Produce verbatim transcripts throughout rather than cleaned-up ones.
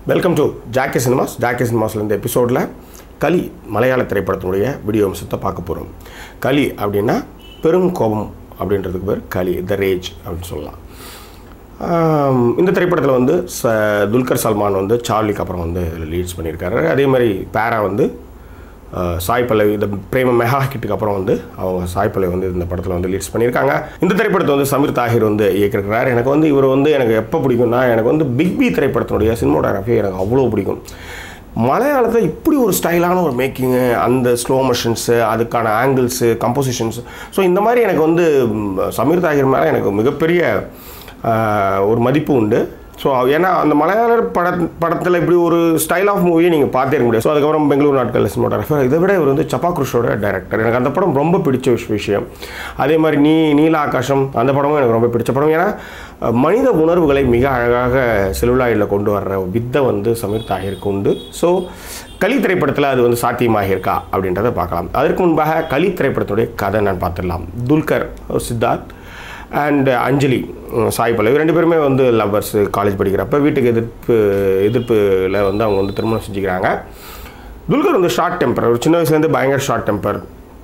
Welcome to Jackie cinemas. Jackie சினிமாஸில் இந்த எபிசோடில் களி மலையாள திரைப்படத்தினுடைய வீடியோ அம்சத்தை பார்க்க போகிறோம். களி அப்படின்னா பெரும் கோபம் அப்படின்றதுக்கு பேர் களி, த ரேஜ் அப்படின்னு சொல்லலாம். இந்த திரைப்படத்தில் வந்து ச துல்கர் சல்மான் வந்து சார்லிக்கு அப்புறம் வந்து லீட்ஸ் பண்ணியிருக்காரு. அதே மாதிரி பேரா வந்து சாய் பல்லவி, இந்த பிரேம மெகா கிட்டுக்கு அப்புறம் வந்து அவங்க சாய் பல்லவி வந்து இந்த படத்தில் வந்து லீட்ஸ் பண்ணியிருக்காங்க. இந்த திரைப்படத்தை வந்து சமீர் தாஹிர் வந்து இயக்கியிருக்கிறார். எனக்கு வந்து இவர் வந்து எனக்கு எப்போ பிடிக்கும்னா, எனக்கு வந்து பிக் பி திரைப்படத்தினுடைய சினிமோகிராஃபி எனக்கு அவ்வளோ பிடிக்கும். மலையாளத்தில் இப்படி ஒரு ஸ்டைலான ஒரு மேக்கிங்கு, அந்த ஸ்லோ மோஷன்ஸு, அதுக்கான ஆங்கிள்ஸு, கம்போசிஷன்ஸ், ஸோ இந்த மாதிரி எனக்கு வந்து சமீர் தாஹிர் மேலே எனக்கு மிகப்பெரிய ஒரு மதிப்பு உண்டு. ஸோ ஏன்னா அந்த மலையாள பட படத்தில் இப்படி ஒரு ஸ்டைல் ஆஃப் மூவியை நீங்கள் பார்த்தே இருக்க முடியாது. ஸோ அதுக்கப்புறம் பெங்களூர் நாட்கள் சினிமாட்டோகிராஃபர், இதை விட இவர் வந்து சப்பா குருஷோட டைரக்டர். எனக்கு அந்த படம் ரொம்ப பிடிச்ச விஷயம். அதே மாதிரி நீ நீல ஆகாசம், அந்த படமும் எனக்கு ரொம்ப பிடிச்ச படம். ஏன்னா மனித உணர்வுகளை மிக அழகாக செல்லுலாயில் கொண்டு வர்ற வித்தை வந்து சமீர் தாஹிருக்கு உண்டு. ஸோ களி திரைப்படத்தில் அது வந்து சாத்தியமாக இருக்கா அப்படின்றத பார்க்கலாம். அதற்கு முன்பாக களி திரைப்படத்துடைய கதை நான் பார்த்துடலாம். துல்கர், சித்தார்த் அண்ட் அஞ்சலி, சாய் பல்லவி ரெண்டு பேருமே வந்து லவ்வர்ஸ். காலேஜ் படிக்கிறப்ப வீட்டுக்கு எதிர்ப்பு எதிர்ப்பில் வந்து அவங்க வந்து திருமணம் செஞ்சுக்கிறாங்க. துல்கர் வந்து ஷார்ட் டெம்பர், ஒரு சின்ன வயசுலேருந்து பயங்கர ஷார்ட் டெம்பர்.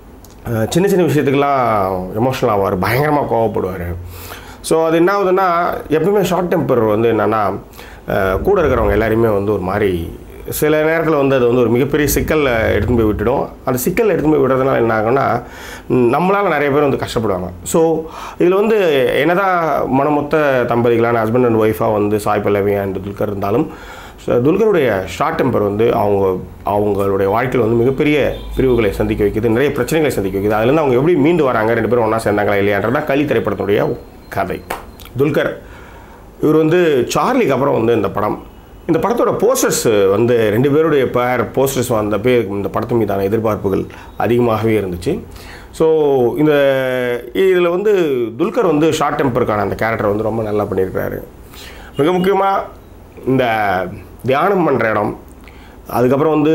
சின்ன சின்ன விஷயத்துக்கெல்லாம் எமோஷனல் ஆவார், பயங்கரமாக கோவப்படுவார். ஸோ அது என்ன ஆகுதுன்னா, எப்பவுமே ஷார்ட் டெம்பர் வந்து என்னென்னா கூட இருக்கிறவங்க எல்லாரையுமே வந்து ஒரு மாதிரி சில நேரத்தில் வந்து அது வந்து ஒரு மிகப்பெரிய சிக்கலில் எடுத்துன்னு போய் விட்டுடும். அந்த சிக்கலில் எடுத்துன்னு போய் விடுறதுனால என்ன ஆகும்னா, நம்மளால் நிறைய பேர் வந்து கஷ்டப்படுவாங்க. ஸோ இதில் வந்து என்னதான் மனமொத்த தம்பதிகளான ஹஸ்பண்ட் அண்ட் ஒய்ஃபாக வந்து சாய் பல்லவி அண்ட் துல்கர் இருந்தாலும், துல்கருடைய ஷார்ட் டெம்பர் வந்து அவங்க அவங்களுடைய வாழ்க்கையில் வந்து மிகப்பெரிய பிரிவுகளை சந்திக்க வைக்குது, நிறைய பிரச்சனைகளை சந்திக்க வைக்குது. அதுலேருந்து அவங்க எப்படி மீண்டு வராங்க, ரெண்டு பேரும் ஒன்றா சேர்ந்தாங்களா இல்லையான்றதான் களி திரைப்படத்துடைய கதை. துல்கர் இவர் வந்து சார்லிக்கு அப்புறம் வந்து இந்த படம் இந்த படத்தோட போஸ்டர்ஸ் வந்து ரெண்டு பேருடைய பேர் போஸ்டர்ஸ் வந்த பேர் இந்த படத்து மீதான எதிர்பார்ப்புகள் அதிகமாகவே இருந்துச்சு. ஸோ இந்த இதில் வந்து துல்கர் வந்து ஷார்ட் டெம்பருக்கான அந்த கேரக்டரை வந்து ரொம்ப நல்லா பண்ணியிருக்கிறாரு. மிக முக்கியமாக இந்த தியானம் பண்ணுற இடம், அதுக்கப்புறம் வந்து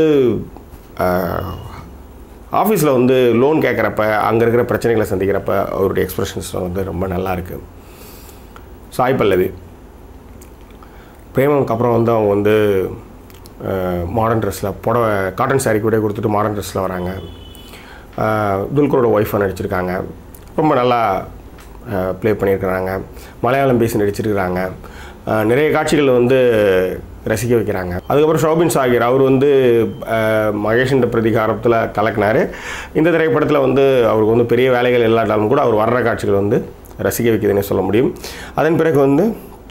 ஆஃபீஸில் வந்து லோன் கேட்குறப்ப அங்கே இருக்கிற பிரச்சனைகளை சந்திக்கிறப்ப அவருடைய எக்ஸ்ப்ரெஷன்ஸ் வந்து ரொம்ப நல்லா இருக்குது. சாய் பல்லவி பிரேமனுக்கு அப்புறம் வந்து அவங்க வந்து மாடர்ன் ட்ரெஸ்ஸில் புடவை காட்டன் சாரீ கூட கொடுத்துட்டு மாடர்ன் ட்ரெஸ்ஸில் வராங்க. துல்கரோட ஒய்ஃபாக நடிச்சிருக்காங்க, ரொம்ப நல்லா ப்ளே பண்ணியிருக்கிறாங்க. மலையாளம் பேசி நடிச்சிருக்கிறாங்க. நிறைய காட்சிகள் வந்து ரசிக்க வைக்கிறாங்க. அதுக்கப்புறம் ஷோபின் சாகிர், அவர் வந்து மகேஷின் பிரதிகாரத்தில் கலக்கினார். இந்த திரைப்படத்தில் வந்து அவருக்கு வந்து பெரிய வேலைகள் இல்லாட்டாலும் கூட அவர் வர்ற காட்சிகள் வந்து ரசிக்க வைக்குதுன்னு சொல்ல முடியும். அதன் பிறகு வந்து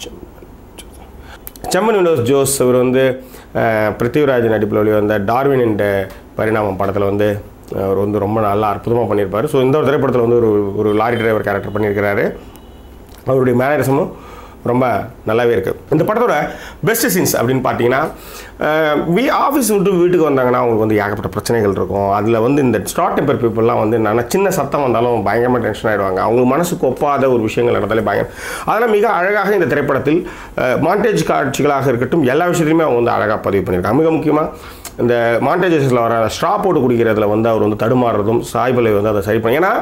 செம்மன் வினோஸ் ஜோஸ், அவர் வந்து பிருத்திவிராஜ் நடிப்பில் வெளிவந்த டார்வின் என்ற பரிணாமம் படத்தில் வந்து அவர் வந்து ரொம்ப நல்லா அற்புதமாக பண்ணியிருப்பார். ஸோ இந்த ஒரு திரைப்படத்தில் வந்து ஒரு ஒரு லாரி டிரைவர் கேரக்டர் பண்ணியிருக்கிறாரு. அவருடைய மேனரிசமும் ரொம்ப நல்லாவே இருக்குது. இந்த படத்தோட பெஸ்ட் சீன்ஸ் அப்படின்னு பார்த்தீங்கன்னா, வீ ஆஃபீஸ் விட்டு வீட்டுக்கு வந்தாங்கன்னா அவங்களுக்கு வந்து ஏகப்பட்ட பிரச்சனைகள் இருக்கும். அதில் வந்து இந்த ஷார்ட் டெம்பர் பீப்புளெலாம் வந்து என்னென்னா, சின்ன சத்தம் வந்தாலும் பயங்கரமாக டென்ஷன் ஆகிடுவாங்க. அவங்க மனசுக்கு ஒப்பாத ஒரு விஷயங்கள் நடந்தாலே பயங்கரம். அதெல்லாம் மிக அழகாக இந்த திரைப்படத்தில் மாண்டேஜ் காட்சிகளாக இருக்கட்டும், எல்லா விஷயத்துலையுமே அவங்க வந்து அழகாக பதிவு பண்ணியிருக்காங்க. மிக முக்கியமாக இந்த மாண்டேஜஸில் வர ஸ்ட்ரா போட்டு குடிக்கிறதுல வந்து அவர் வந்து தடுமாறுறதும் சாய் பல்லவி வந்து அதை சரி பண்ணி, ஏன்னா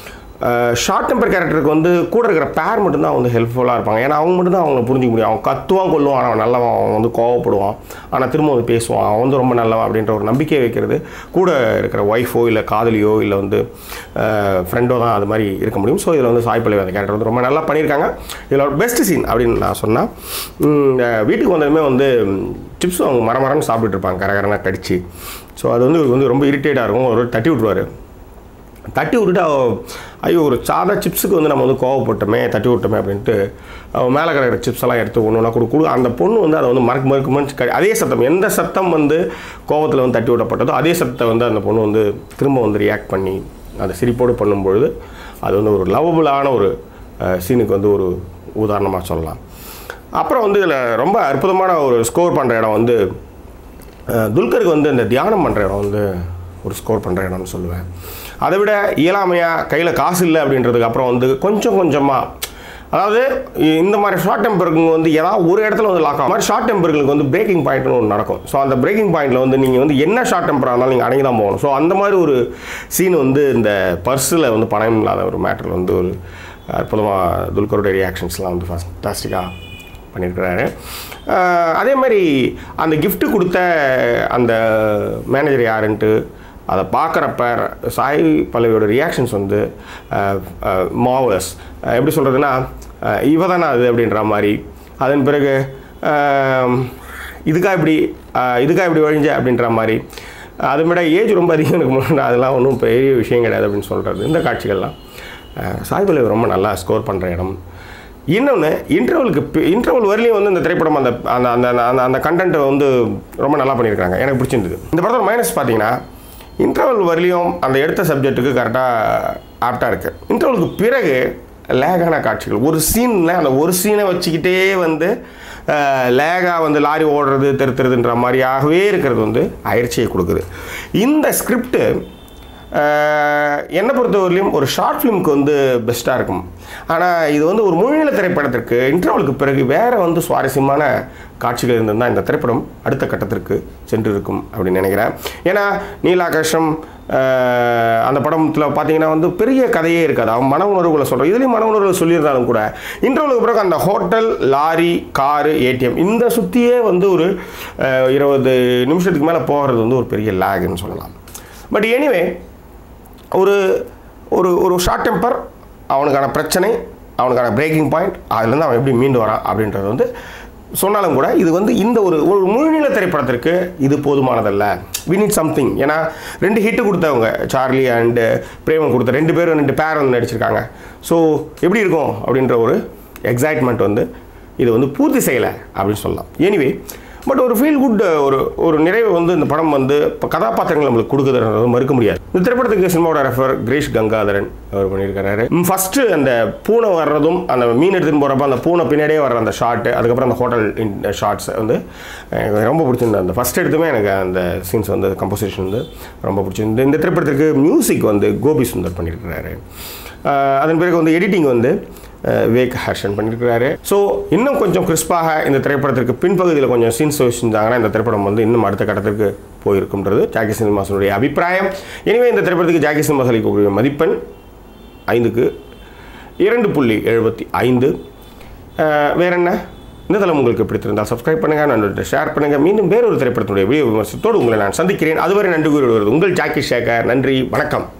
ஷார்ட் டெம்பர் கேரக்டருக்கு வந்து கூட இருக்கிற பேர் மட்டும்தான் வந்து ஹெல்ப்ஃபுல்லாக இருப்பாங்க. ஏன்னா அவங்க மட்டும்தான் அவங்களை புரிஞ்சிக்க முடியும். அவன் கத்துவான், கொள்ளுவான், ஆனால் அவன் நல்லவன், அவன் வந்து கோவப்படுவான், ஆனால் திரும்ப வந்து பேசுவான், அவன் வந்து ரொம்ப நல்லவன் அப்படின்ற ஒரு நம்பிக்கையை வைக்கிறது கூட இருக்கிற ஒய்ஃபோ இல்லை காதலியோ இல்லை வந்து ஃப்ரெண்டோ தான் அது மாதிரி இருக்க முடியும். ஸோ இதில் வந்து சாய் பல்லவி அந்த கேரக்டர் வந்து ரொம்ப நல்லா பண்ணியிருக்காங்க. இதில் ஒரு பெஸ்ட் சீன் அப்படின்னு நான் சொன்னால், வீட்டுக்கு வந்ததுமே வந்து சிப்ஸ் அவங்க மர மரம்னு சாப்பிட்டுட்டு இருப்பாங்க, கரகரனாக கடிச்சு. ஸோ அது வந்து இவருக்கு வந்து ரொம்ப இரிட்டேட்டாக இருக்கும். ஒரு தட்டி விட்டுருவார். தட்டி விட்டுட்டு ஐயோ, ஒரு சாதா சிப்ஸுக்கு வந்து நம்ம வந்து கோவப்பட்டோமே, தட்டி விட்டோமே அப்படின்ட்டு அவன் மேலே கிடக்கிற சிப்ஸ் எல்லாம் எடுத்து ஒன்று ஒன்றா கொடு கொடு அந்த பொண்ணு வந்து அதை வந்து மறக்க மறுக்கு மறுச்சு கடி அதே சத்தம், எந்த சத்தம் வந்து கோவத்தில் வந்து தட்டி விடப்பட்டதோ அதே சத்தத்தை வந்து அந்த பொண்ணு வந்து திரும்ப வந்து ரியாக்ட் பண்ணி அந்த சிரிப்போடு பண்ணும்பொழுது அது வந்து ஒரு லவபுளான ஒரு சீனுக்கு வந்து ஒரு உதாரணமாக சொல்லலாம். அப்புறம் வந்து இதில் ரொம்ப அற்புதமான ஒரு ஸ்கோர் பண்ணுற இடம் வந்து துல்கருக்கு வந்து இந்த தியானம் பண்ணுற இடம் வந்து ஒரு ஸ்கோர் பண்ணுற இடம்னு சொல்லுவேன். அதை விட இயலாமையாக கையில் காசு இல்லை அப்படின்றதுக்கு அப்புறம் வந்து கொஞ்சம் கொஞ்சமாக, அதாவது இந்த மாதிரி ஷார்ட் டெம்பருக்கு வந்து ஏதாவது ஒரு இடத்துல வந்து லாக் ஆகும். மாதிரி ஷார்ட் டெம்பர்களுக்கு வந்து பிரேக்கிங் பாயிண்ட்னு ஒன்று நடக்கும். ஸோ அந்த பிரேக்கிங் பாயிண்ட்டில் வந்து நீங்கள் வந்து என்ன ஷார்ட் டெம்பராக இருந்தாலும் நீங்கள் அடங்கி தான் போகணும். ஸோ அந்த மாதிரி ஒரு சீன் வந்து இந்த பர்ஸில் வந்து பணம் இல்லாத ஒரு மேட்டரில் வந்து ஒரு அற்புதமாக துல்கருடைய ரியாக்ஷன்ஸ்லாம் வந்து ஃபஸ்டாஸ்டிக்காக பண்ணியிருக்கிறாரு. அதே மாதிரி அந்த கிஃப்ட் கொடுத்த அந்த மேனேஜர் யாருன்ட்டு அதை பார்க்குறப்ப சாய் பல்லவியோட ரியாக்ஷன்ஸ் வந்து மாவலஸ். எப்படி சொல்கிறதுனா, இவ தானே அது அப்படின்ற மாதிரி. அதன் பிறகு இதுக்காக இப்படி இதுக்காக இப்படி ஒழிஞ்ச அப்படின்ற மாதிரி. அதை விட ஏஜ் ரொம்ப அதிகம் எனக்கு முன்னாடி அதெல்லாம் ஒன்றும் பெரிய விஷயம் கிடையாது அப்படின்னு சொல்கிறது. இந்த காட்சிகள்லாம் சாய் பல்லவி ரொம்ப நல்லா ஸ்கோர் பண்ணுற இடம். இன்னொன்று, இன்டர்வலுக்கு இன்டர்வல் வரலையும் வந்து இந்த திரைப்படம் அந்த அந்த அந்த அந்த அந்த கண்டென்ட்டை வந்து ரொம்ப நல்லா பண்ணியிருக்காங்க. எனக்கு பிடிச்சிருந்தது. இந்த படத்தோட மைனஸ் பார்த்தீங்கன்னா, இன்டர்வல் வரலையும் அந்த எடுத்த சப்ஜெக்ட்டுக்கு கரெக்டாக ஆப்டாக இருக்குது. இன்டர்வலுக்கு பிறகு லேகான காட்சிகள், ஒரு சீனில் அந்த ஒரு சீனை வச்சுக்கிட்டே வந்து லேகாக வந்து லாரி ஓடுறது தெருத்துறதுன்ற மாதிரியாகவே இருக்கிறது வந்து அயற்சியை கொடுக்குது. இந்த ஸ்கிரிப்டு என்னை பொறுத்தவரையிலும் ஒரு ஷார்ட் ஃபிலிமுக்கு வந்து பெஸ்ட்டாக இருக்கும். ஆனால் இது வந்து ஒரு முழுநில திரைப்படத்திற்கு இன்டர்வலுக்கு பிறகு வேறு வந்து சுவாரஸ்யமான காட்சிகள் இருந்திருந்தால் இந்த திரைப்படம் அடுத்த கட்டத்திற்கு சென்று இருக்கும் அப்படின்னு நினைக்கிறேன். ஏன்னா நீலாகாசம் அந்த படத்தில் பார்த்தீங்கன்னா வந்து பெரிய கதையே இருக்காது. அவன் மன உணர்வுகளை சொல்கிறோம். இதுலேயும் மன உணர்வுகளை சொல்லியிருந்தாலும் கூட இன்டர்வலுக்கு பிறகு அந்த ஹோட்டல், லாரி, காரு, ஏடிஎம் இந்த சுற்றியே வந்து ஒரு இருபது நிமிஷத்துக்கு மேலே போகிறது வந்து ஒரு பெரிய லேக்னு சொல்லலாம். பட் எனிவே, ஒரு ஒரு ஒரு ஷார்ட் டெம்பர், அவனுக்கான பிரச்சனை, அவனுக்கான பிரேக்கிங் பாயிண்ட், அதுலேருந்து அவன் எப்படி மீண்டு வரான் அப்படின்றது வந்து சொன்னாலும் கூட இது வந்து இந்த ஒரு ஒரு முழுநில திரைப்படத்திற்கு இது போதுமானதல்ல. We need something. ஏன்னா ரெண்டு ஹிட்டு கொடுத்தவங்க, சார்லி அண்டு பிரேமன் கொடுத்த ரெண்டு பேரும் ரெண்டு பேர் வந்து நடிச்சிருக்காங்க. ஸோ எப்படி இருக்கும் அப்படின்ற ஒரு எக்ஸைட்மெண்ட் வந்து இது வந்து பூர்த்தி செய்யலை அப்படின்னு சொல்லலாம். எனிவே, பட் ஒரு ஃபீல் குட் ஒரு ஒரு நிறைவு வந்து இந்த படம் வந்து இப்போ கதாபாத்திரங்கள் நம்மளுக்கு கொடுக்குதுன்றது மறுக்க முடியாது. இந்த திரைப்படத்துக்கு சினிமாட்டோகிராஃபர் கிரீஷ் கங்காதரன் அவர் பண்ணியிருக்காரு. ஃபஸ்ட்டு அந்த பூனை வர்றதும், அந்த மீன் எடுத்துன்னு போகிறப்ப அந்த பூனை பின்னாடியே வர்ற அந்த ஷாட்டு, அதுக்கப்புறம் அந்த ஹோட்டல் ஷார்ட்ஸ் வந்து எனக்கு ரொம்ப பிடிச்சிருந்தது. அந்த ஃபஸ்ட் எடுத்துமே எனக்கு அந்த சீன்ஸ் வந்து கம்போசிஷன் வந்து ரொம்ப பிடிச்சிருந்தது. இந்த திரைப்படத்துக்கு மியூசிக் வந்து கோபி சுந்தர் பண்ணியிருக்கிறாரு. அதன் பிறகு வந்து எடிட்டிங் வந்து விவேக் ஹர்ஷன் பண்ணியிருக்கிறாரு. ஸோ இன்னும் கொஞ்சம் கிறிஸ்பாக இந்த திரைப்படத்திற்கு பின்பகுதியில் கொஞ்சம் சீன்ஸ் வச்சுருந்தாங்கன்னா இந்த திரைப்படம் வந்து இன்னும் அடுத்த கட்டத்திற்கு போயிருக்கும்ன்றது ஜாக்கி சினிமாஸனுடைய அபிப்பிராயம். எனவே இந்த திரைப்படத்துக்கு ஜாக்கி சினிமாஸ் அளிக்கக்கூடிய மதிப்பெண் ஐந்துக்கு இரண்டு புள்ளி எழுபத்தி ஐந்து. வேற என்ன? இந்த தளம் உங்களுக்கு பிடித்திருந்தால் சப்ஸ்கிரைப் பண்ணுங்கள், நண்பர்கிட்ட ஷேர் பண்ணுங்கள். மீண்டும் வேறொரு திரைப்படத்தினுடைய வீடியோ விமர்சனத்தோடு உங்களை நான் சந்திக்கிறேன். அதுவரை நன்றி கூறி வருவது உங்கள் ஜாக்கி சேகர். நன்றி, வணக்கம்.